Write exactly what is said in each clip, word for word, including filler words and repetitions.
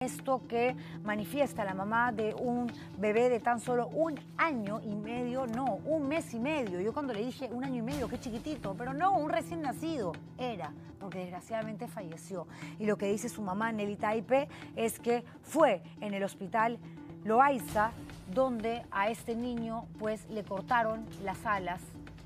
Esto que manifiesta la mamá de un bebé de tan solo un año y medio, no, un mes y medio. Yo cuando le dije un año y medio, qué chiquitito, pero no, un recién nacido era, porque desgraciadamente falleció. Y lo que dice su mamá, Nelly Taipe, es que fue en el hospital Loaiza donde a este niño pues le cortaron las alas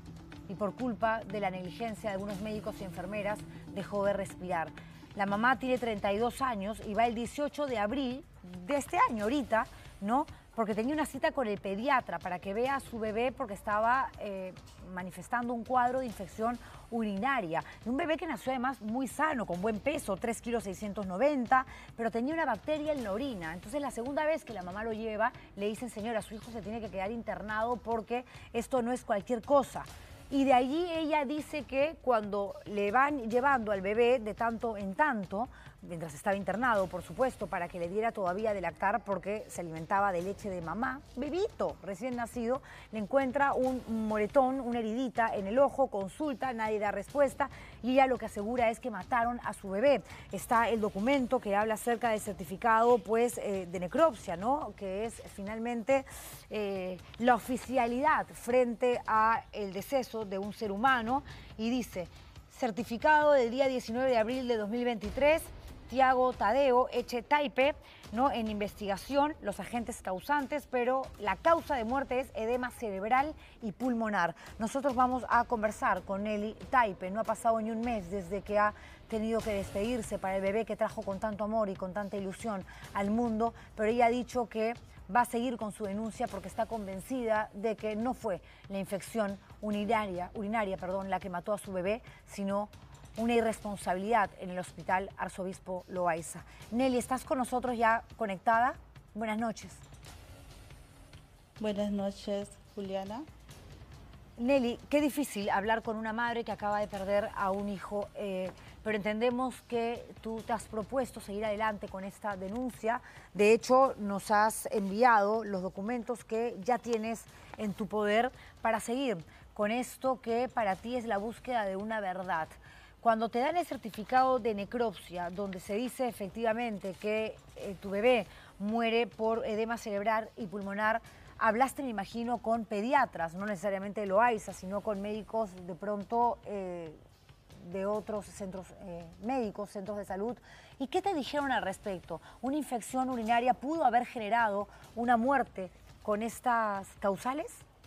y por culpa de la negligencia de algunos médicos y enfermeras dejó de respirar. La mamá tiene treinta y dos años y va el dieciocho de abril de este año, ahorita, ¿no? Porque tenía una cita con el pediatra para que vea a su bebé porque estaba eh, manifestando un cuadro de infección urinaria. Un bebé que nació además muy sano, con buen peso, tres kilos seiscientos noventa, pero tenía una bacteria en la orina. Entonces la segunda vez que la mamá lo lleva, le dicen, señora, su hijo se tiene que quedar internado porque esto no es cualquier cosa. Y de allí ella dice que cuando le van llevando al bebé de tanto en tanto, mientras estaba internado, por supuesto, para que le diera todavía de lactar porque se alimentaba de leche de mamá, bebito recién nacido, le encuentra un moretón, una heridita en el ojo, consulta, nadie da respuesta y ella lo que asegura es que mataron a su bebé. Está el documento que habla acerca del certificado pues, eh, de necropsia, ¿no? Que es finalmente eh, la oficialidad frente al deceso de un ser humano y dice, certificado del día diecinueve de abril de dos mil veintitrés, Tiago Tadeo Eche Taipe, ¿no? En investigación, los agentes causantes, pero la causa de muerte es edema cerebral y pulmonar. Nosotros vamos a conversar con Nelly Taipe, no ha pasado ni un mes desde que ha tenido que despedirse para el bebé que trajo con tanto amor y con tanta ilusión al mundo, pero ella ha dicho que va a seguir con su denuncia porque está convencida de que no fue la infección urinaria, urinaria perdón, la que mató a su bebé, sino una irresponsabilidad en el hospital Arzobispo Loaiza. Nelly, ¿estás con nosotros ya conectada? Buenas noches. Buenas noches, Juliana. Nelly, qué difícil hablar con una madre que acaba de perder a un hijo, eh, pero entendemos que tú te has propuesto seguir adelante con esta denuncia. De hecho, nos has enviado los documentos que ya tienes en tu poder para seguir con esto que para ti es la búsqueda de una verdad. Cuando te dan el certificado de necropsia, donde se dice efectivamente que eh, tu bebé muere por edema cerebral y pulmonar, hablaste, me imagino, con pediatras, no necesariamente de Loaiza, sino con médicos de pronto eh, de otros centros eh, médicos, centros de salud. ¿Y qué te dijeron al respecto? ¿Una infección urinaria pudo haber generado una muerte con estas causales?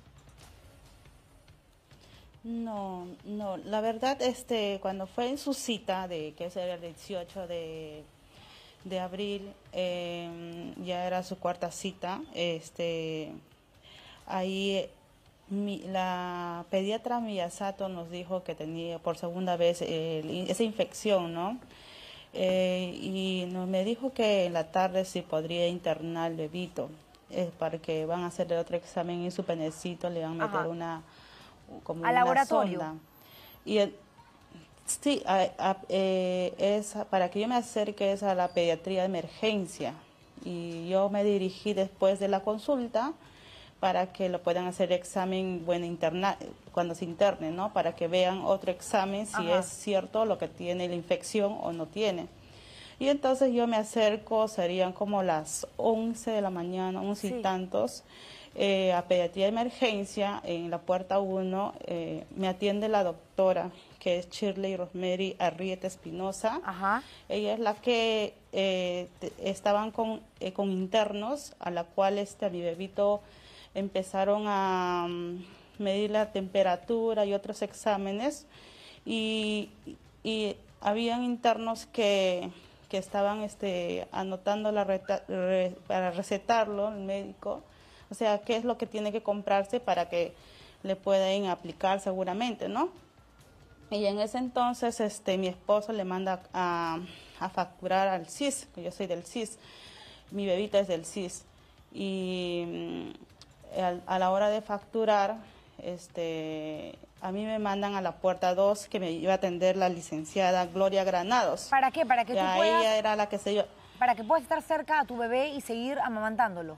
No, no, la verdad, este, cuando fue en su cita, de que era el dieciocho de abril, eh, ya era su cuarta cita, este, ahí mi, la pediatra Miyasato nos dijo que tenía por segunda vez eh, esa infección, ¿no? Eh, y nos, me dijo que en la tarde sí podría internar al bebito, eh, para que van a hacerle otro examen en su penecito, le van a meter Ajá. una... como ¿Al una laboratorio? sonda. Y el, sí, a, a, eh, es para que yo me acerque es a la pediatría de emergencia. Y yo me dirigí después de la consulta para que lo puedan hacer examen bueno, interna, cuando se interne, ¿no? Para que vean otro examen si Ajá. es cierto lo que tiene la infección o no tiene. Y entonces yo me acerco, serían como las once de la mañana, once sí. y tantos, eh, a pediatría de emergencia, en la puerta uno, eh, me atiende la doctora, que es Shirley Rosemary Arrieta Espinosa. Ajá. Ella es la que eh, te, estaban con, eh, con internos, a la cual este, a mi bebito empezaron a um, medir la temperatura y otros exámenes, y, y habían internos que... que estaban este, anotando la reta, re, para recetarlo, el médico, o sea, qué es lo que tiene que comprarse para que le puedan aplicar seguramente, ¿no? Y en ese entonces este, mi esposo le manda a, a facturar al C I S, que yo soy del C I S, mi bebita es del C I S, y a, a la hora de facturar, este... a mí me mandan a la puerta dos que me iba a atender la licenciada Gloria Granados. ¿Para qué? Para que ya tú puedas... ella era la que se yo... Para que puedas estar cerca a tu bebé y seguir amamantándolo.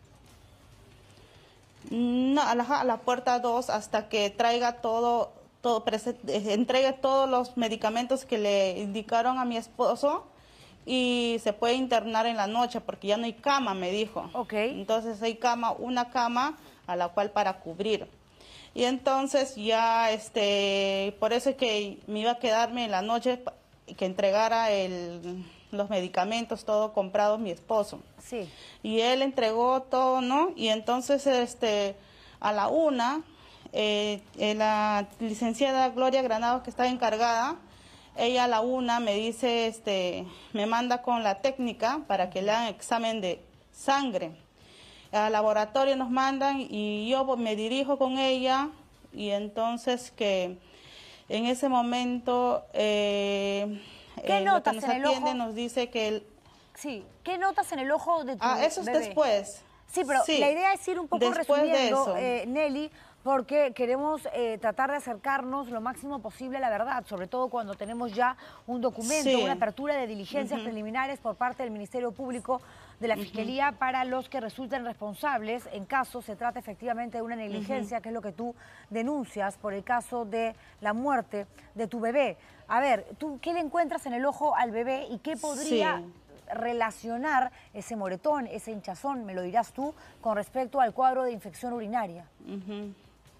No, a la, a la puerta dos hasta que traiga todo, todo entregue todos los medicamentos que le indicaron a mi esposo y se puede internar en la noche porque ya no hay cama, me dijo. Ok. Entonces hay cama, una cama a la cual para cubrir. Y entonces ya, este, por eso es que me iba a quedarme en la noche que entregara el, los medicamentos, todo comprado mi esposo. Sí. Y él entregó todo, ¿no? Y entonces, este, a la una, eh, eh, la licenciada Gloria Granados, que está encargada, ella a la una me dice, este, me manda con la técnica para que le hagan examen de sangre. Al laboratorio nos mandan y yo me dirijo con ella y entonces que en ese momento eh, ¿Qué eh, lo que notas nos en el atiende ojo? nos dice que el... Sí, ¿qué notas en el ojo de tu Ah, eso es bebé? después. Sí, pero Sí, la idea es ir un poco después de resumiendo, eso. eh, Nelly, porque queremos eh, tratar de acercarnos lo máximo posible a la verdad, sobre todo cuando tenemos ya un documento, Sí. una apertura de diligencias Uh-huh. preliminares por parte del Ministerio Público de la Fiscalía uh-huh. para los que resulten responsables en caso se trate efectivamente de una negligencia, uh-huh. que es lo que tú denuncias por el caso de la muerte de tu bebé. A ver, ¿tú qué le encuentras en el ojo al bebé y qué podría... Sí. relacionar ese moretón, ese hinchazón, me lo dirás tú, con respecto al cuadro de infección urinaria? Uh-huh.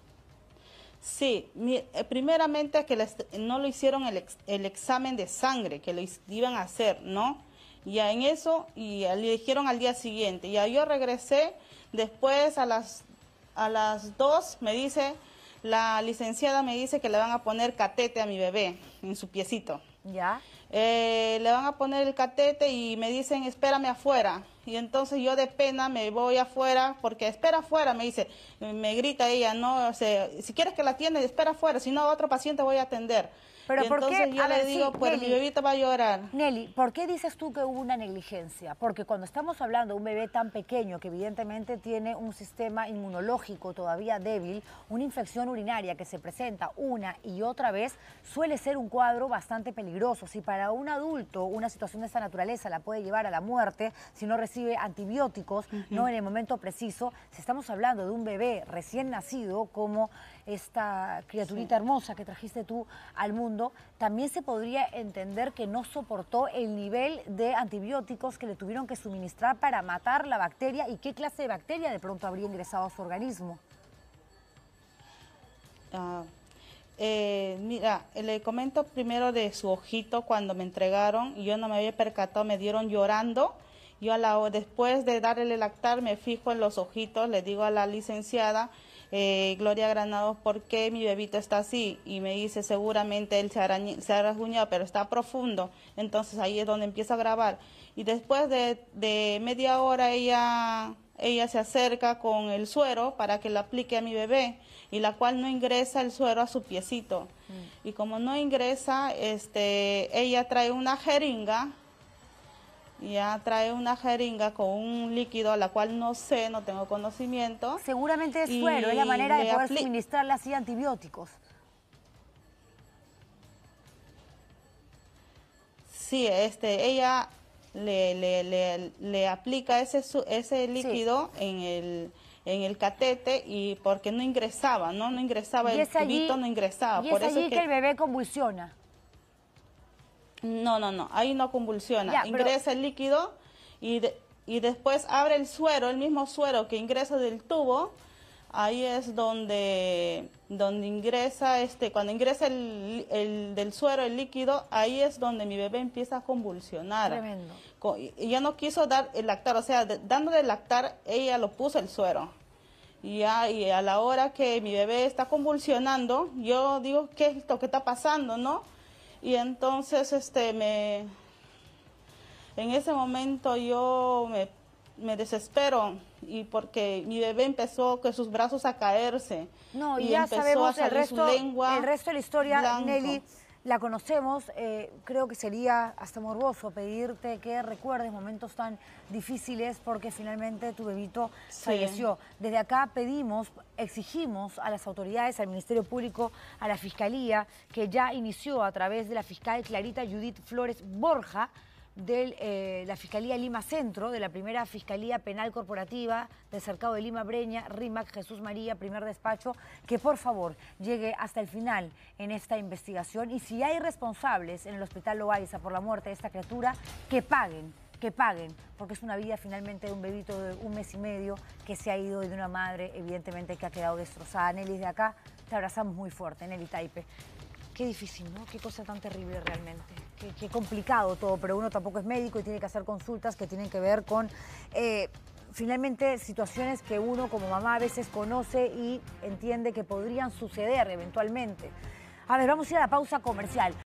Sí, mi, eh, primeramente que les, no lo hicieron el, ex, el examen de sangre, que lo iban a hacer, ¿no? Ya en eso, y le dijeron al día siguiente, ya yo regresé, después a las, a las dos me dice, la licenciada me dice que le van a poner catete a mi bebé en su piecito. ¿Ya? Eh, le van a poner el catete y me dicen, espérame afuera. Y entonces yo de pena me voy afuera, porque espera afuera, me dice, me grita ella, no, o sea, si quieres que la atienda, espera afuera, si no, a otro paciente voy a atender. Pero y ¿por entonces qué? yo A le ver, digo, sí, pues Nelly, mi bebita va a llorar. Nelly, ¿por qué dices tú que hubo una negligencia? Porque cuando estamos hablando de un bebé tan pequeño que evidentemente tiene un sistema inmunológico todavía débil, una infección urinaria que se presenta una y otra vez suele ser un cuadro bastante peligroso. Si para un adulto una situación de esta naturaleza la puede llevar a la muerte si no recibe antibióticos, uh-huh. no en el momento preciso, si estamos hablando de un bebé recién nacido como esta criaturita sí. hermosa que trajiste tú al mundo, también se podría entender que no soportó el nivel de antibióticos que le tuvieron que suministrar para matar la bacteria y qué clase de bacteria de pronto habría ingresado a su organismo. Ah, eh, mira, le comento primero de su ojito cuando me entregaron, yo no me había percatado, me dieron llorando. Yo a la, después de darle el lactar me fijo en los ojitos, le digo a la licenciada, Eh, Gloria Granados, ¿por qué mi bebito está así? Y me dice, seguramente él se, arañe, se ha rasguñado, pero está profundo. Entonces ahí es donde empieza a grabar. Y después de, de media hora ella, ella se acerca con el suero para que lo aplique a mi bebé, y la cual no ingresa el suero a su piecito. Mm. Y como no ingresa, este, ella trae una jeringa, ya trae una jeringa con un líquido a la cual no sé, no tengo conocimiento. Seguramente es suero, es la manera de poder apli- suministrarle así antibióticos. Sí, este, ella le, le, le, le aplica ese, su- ese líquido sí. en el en el catete y porque no ingresaba, no, no ingresaba, el tubito no ingresaba. Y Por es eso allí es que... que el bebé convulsiona. No, no, no, ahí no convulsiona. Ya, ingresa pero... el líquido y, de, y después abre el suero, el mismo suero que ingresa del tubo, ahí es donde, donde ingresa, este, cuando ingresa el, el del suero, el líquido, ahí es donde mi bebé empieza a convulsionar. Tremendo. Y ella no quiso dar el lactar, o sea, de, dándole el lactar, ella lo puso el suero. Y, ya, y a la hora que mi bebé está convulsionando, yo digo, ¿qué es esto que está pasando, no? Y entonces este me en ese momento yo me, me desespero y porque mi bebé empezó con sus brazos a caerse. No, y, y ya empezó sabemos a salir el resto, su lengua el resto de la historia, blanco. Nelly, la conocemos. Eh, creo que sería hasta morboso pedirte que recuerdes momentos tan difíciles porque finalmente tu bebito sí. falleció. Desde acá pedimos, exigimos a las autoridades, al Ministerio Público, a la Fiscalía, que ya inició a través de la fiscal Clarita Judith Flores Borja, de eh, la Fiscalía Lima Centro, de la primera Fiscalía Penal Corporativa del Cercado de Lima Breña, RIMAC Jesús María, primer despacho, que por favor llegue hasta el final en esta investigación y si hay responsables en el Hospital Loaiza por la muerte de esta criatura, que paguen, que paguen, porque es una vida finalmente de un bebito de un mes y medio que se ha ido y de una madre evidentemente que ha quedado destrozada. Nelly, de acá te abrazamos muy fuerte, Nelly Taipe. Qué difícil, ¿no? Qué cosa tan terrible realmente. Qué, qué complicado todo, pero uno tampoco es médico y tiene que hacer consultas que tienen que ver con, eh, finalmente, situaciones que uno como mamá a veces conoce y entiende que podrían suceder eventualmente. A ver, vamos a ir a la pausa comercial.